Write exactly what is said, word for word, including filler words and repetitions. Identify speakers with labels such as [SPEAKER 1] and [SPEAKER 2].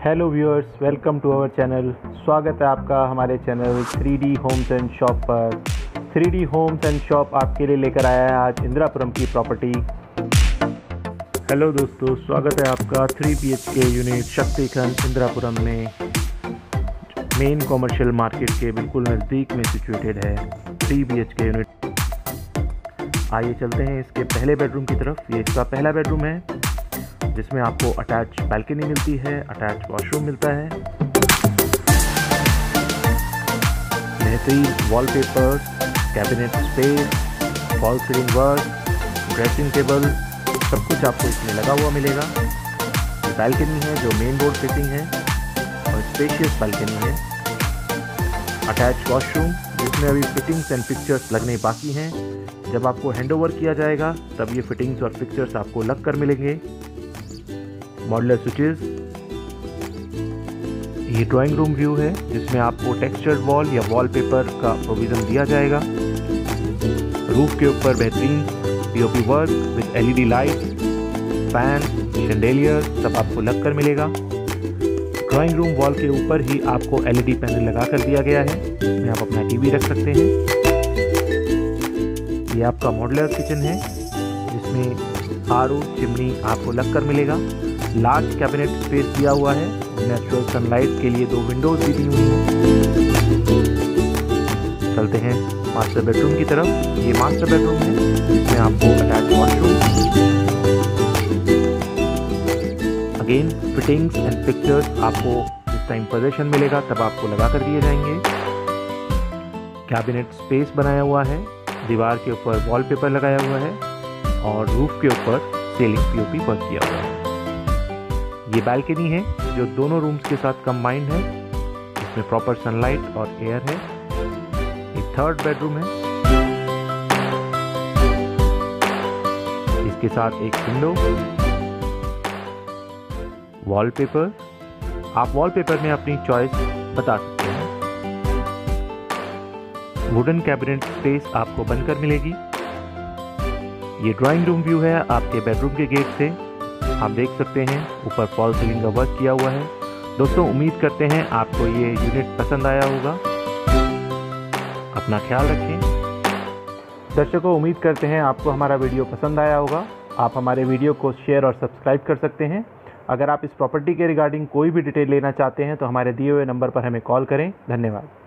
[SPEAKER 1] Hello viewers, welcome to our channel. स्वागत है आपका हमारे channel three D homes and shop पर। Three D homes and shop आपके लिए लेकर आया है आज इंदिरापुरम की प्रॉपर्टी। हेलो दोस्तों, स्वागत है आपका three B H K unit Shaktikhand Indirapuram में, मेन कॉमर्शियल मार्केट के बिल्कुल नज़दीक में सिचुएटेड है three B H K unit. आइए चलते हैं इसके पहले बेडरूम की तरफ। ये इसका पहला बेडरूम है जिसमें आपको अटैच बालकनी मिलती है, अटैच वॉशरूम मिलता है, बेहतरीन wallpaper, cabinet space, fall ceiling work, dressing table, सब कुछ आपको इसमें लगा हुआ मिलेगा। बालकनी है जो मेन डोर फेसिंग है और स्पेशियस बालकनी है। अटैच वॉशरूम जिसमें अभी फिटिंग्स एंड फिक्चर्स लगने बाकी हैं। जब आपको हैंडओवर किया जाएगा तब ये फिटिंग्स और फिक्चर्स आपको लग कर मिलेंगे। Modular switches. ये ड्राइंग रूम व्यू है जिसमें आपको टेक्सचर्ड वॉल या वॉलपेपर का प्रोविज़न दिया जाएगा। रूफ के ऊपर बेहतरीन POP work with LED light, fan, chandelier सब आपको लग कर मिलेगा। ड्राइंग रूम वॉल के ऊपर ही आपको एलईडी पैनल लगा कर दिया गया है, इसमें आप अपना टीवी रख सकते हैं। ये आपका मॉड्यूलर किचन है जिसमें आर ओ चिमनी आपको लग कर मिलेगा। लार्ज कैबिनेट स्पेस दिया हुआ है, नेचुरल सनलाइट के लिए दो विंडोज भी दी हुई हैं। चलते हैं मास्टर बेडरूम की तरफ। ये मास्टर बेडरूम है जिसमें आपको attach washroom, again fittings and pictures आपको जिस टाइम पोजीशन मिलेगा तब आपको लगा कर दिए जाएंगे। कैबिनेट स्पेस बनाया हुआ है, दीवार के ऊपर वॉलपेपर लगाया हुआ है और रूफ के ऊपर सीलिंग पीओपी वर्क किया हुआ है। ये बालकनी है जो दोनों रूम्स के साथ कंबाइंड है, इसमें प्रॉपर सनलाइट और एयर है। ये थर्ड बेडरूम है, इसके साथ एक विंडो, वॉलपेपर। आप वॉलपेपर में अपनी चॉइस बता सकते हैं। वुडन कैबिनेट स्पेस आपको बनकर मिलेगी। ये ड्राइंग रूम व्यू है आपके बेडरूम के गेट से। आप देख सकते हैं ऊपर फॉल सीलिंग का वर्क किया हुआ है। दोस्तों, उम्मीद करते हैं आपको ये यूनिट पसंद आया होगा। अपना ख्याल रखें। दर्शकों, उम्मीद करते हैं आपको हमारा वीडियो पसंद आया होगा। आप हमारे वीडियो को शेयर और सब्सक्राइब कर सकते हैं। अगर आप इस प्रॉपर्टी के रिगार्डिंग कोई भी डिटेल लेना चाहते हैं तो हमारे दिए हुए नंबर पर हमें कॉल करें। धन्यवाद।